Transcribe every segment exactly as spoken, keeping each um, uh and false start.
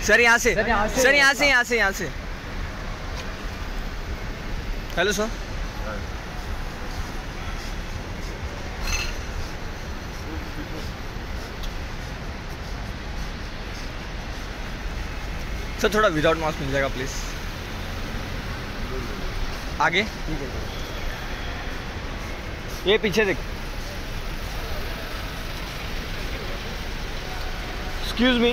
Sir यहाँ से, sir यहाँ से, यहाँ से, यहाँ से। Hello sir. सर थोड़ा विदाउट मास्क मिल जाएगा प्लीज। आगे ये पीछे देख। Excuse me.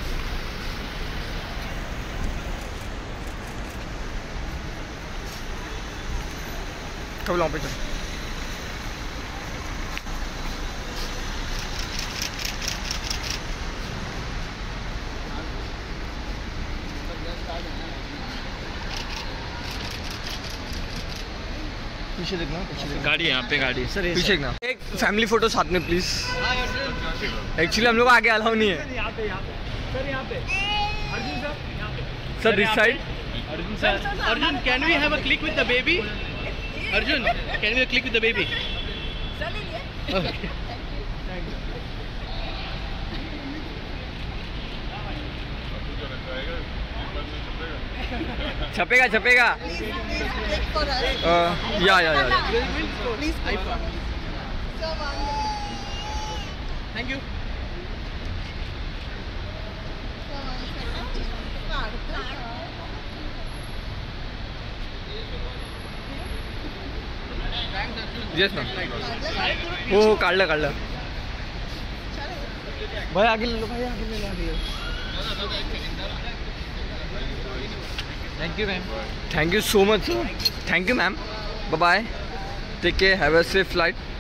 कब लाऊं पे चल। पीछे देखना, पीछे देखना। गाड़ी है यहाँ पे, गाड़ी सर पीछे देखना। एक फैमिली फोटो साथ में प्लीज। एक्चुअली हम लोग आगे अलाउ नहीं है। यहाँ पे, यहाँ पे सर, यहाँ पे अर्जुन सर, यहाँ पे sir this side. Arjun sir, Arjun can we have a click with the baby? Arjun can we click with the baby? Okay छपेगा छपेगा। या या या थैंक यू। येस ना। हो हो काढलं काढलं। भाई आगे ले लो, भाई आगे ले लो, आगे। Thank you ma'am. Thank you so much sir. Thank you ma'am. Bye bye, take care, have a safe flight.